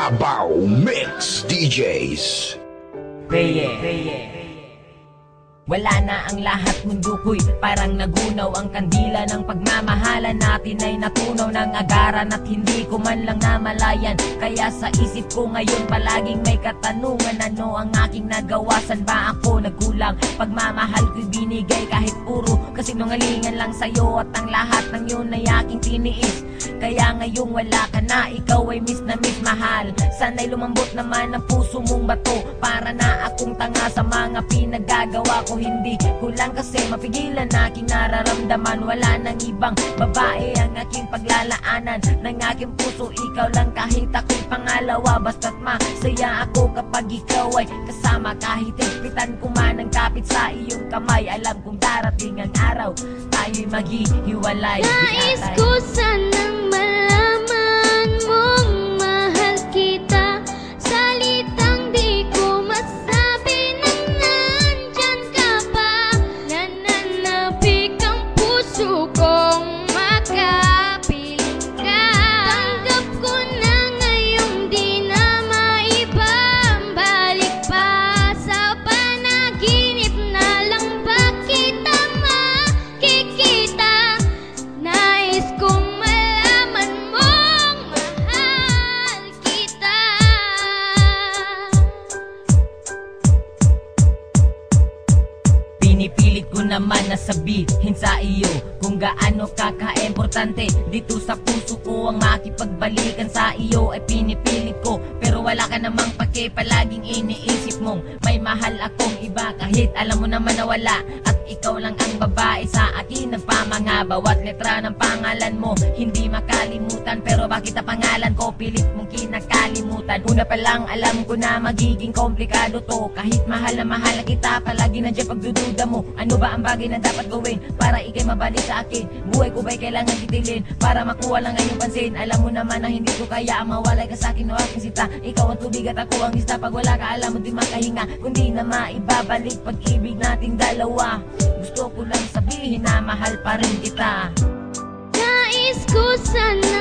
Babaw Mix DJs. Wala na ang lahat, mundo ko'y parang nagunaw. Ang kandila ng pagmamahalan natin ay natunaw ng agaran at hindi ko man lang namalayan. Kaya sa isip ko ngayon palaging may katanungan, ano ang aking nagawa, saan ba ako nagkulang? Pagmamahal ko'y binigay kahit puro kasinungalingan lang sa'yo, at ang lahat ng yun ay aking tiniis. Kaya ngayong wala ka na, ikaw ay miss na miss mahal. Sana'y lumambot naman ang puso mong bato, para na akong tanga sa mga pinagagawa ko. Hindi ko lang kasi mapigilan aking nararamdaman. Wala nang ibang babae ang aking paglalaanan ng aking puso, ikaw lang kahit ako'y pangalawa. Basta't masaya ako kapag ikaw ay kasama, kahit higpitan ko man ang kapit sa iyong kamay. Alam kong darating ang araw, tayo'y maghihiwalay. Nais ko sanang malaman mong mahal kita, salitang di ko masabi nang nandyan ka pa. Nananapik ang puso kong makapiling ka. Tanggap ko na ngayong di na maibabalik pa. Sa panaginip na lang ba kita makikita? Nais kong malaman mong mahal kita. Pinipilit ko naman na sabihin sa iyo kung gaano kaka-importante dito sa puso ko ang makipagbalikan sa iyo. Ay pinipilit ko pero wala ka namang pake, palaging iniisip mong may mahal akong iba, kahit alam mo naman na wala. At ikaw lang ang babae sa akin nagpamanga, bawat letra ng pangalan mo hindi makalimutan. Pero bakit ang pangalan ko pilit mong kinakalimutan? Una pa lang alam ko na magiging komplikado to, kahit mahal na kita, palagi nandiyan pagdududa mo. Ano ba ang bagay na dapat gawin para ikay mabalik sa akin? Buhay ko ba'y kailangan titilin para makuha lang ang iyong pansin? Alam mo naman na hindi ko kaya ang mawalay ka sa akin o aking sita. Ikaw ang tubig at ako ang isda, pag wala ka alam mo di makahinga, kundi na maibabalik pag-ibig nating dalawa. Gusto ko lang sabihin na mahal pa rin kita. Nais ko sana